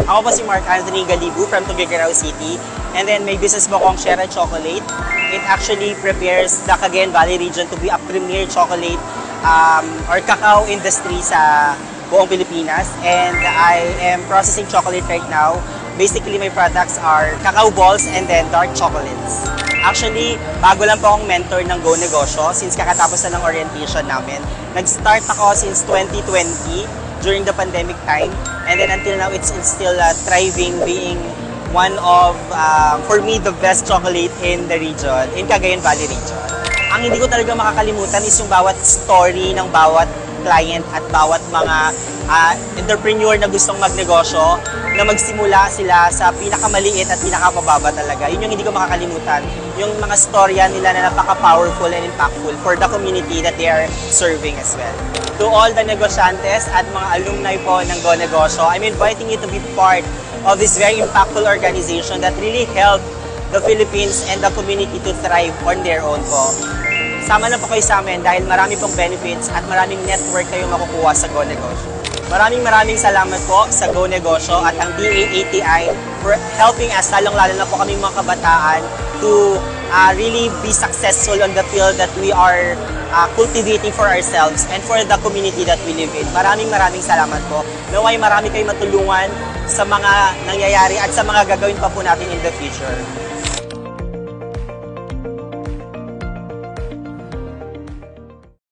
Ako po si Mark Anthony Galibu from Tuguegarao City. And then may business po akong Shera Chocolate. It actually prepares the Cagayan Valley region to be a premier chocolate or cacao industry sa buong Pilipinas. And I am processing chocolate right now. Basically, my products are cacao balls and then dark chocolates. Actually, bago lang po akong mentor ng Go Negosyo since kakatapos na ng orientation namin. Nag-start ako since 2020 during the pandemic time. And then until now, it's still thriving, being one of, for me, the best chocolate in the region, in Cagayan Valley region. Ang hindi ko talaga makakalimutan is yung bawat story ng bawat client at bawat mga entrepreneur na gustong magnegosyo na magsimula sila sa pinakamaliit at pinakamababa talaga. Yun yung hindi ko makakalimutan. Yung mga storya nila na napaka-powerful and impactful for the community that they are serving as well. To all the negosyantes at mga alumni po ng Go Negosyo, I'm inviting you to be part of this very impactful organization that really helped the Philippines and the community to thrive on their own po. Sama na po kayo sa amin dahil marami pong benefits at maraming network kayo makukuha sa Go Negosyo. Maraming salamat po sa Go Negosyo at ang DAATI for helping us, lalong-lalo na po kami mga kabataan, to really be successful on the field that we are cultivating for ourselves and for the community that we live in. Maraming salamat po. Naway marami kayong matulungan sa mga nangyayari at sa mga gagawin pa po natin in the future.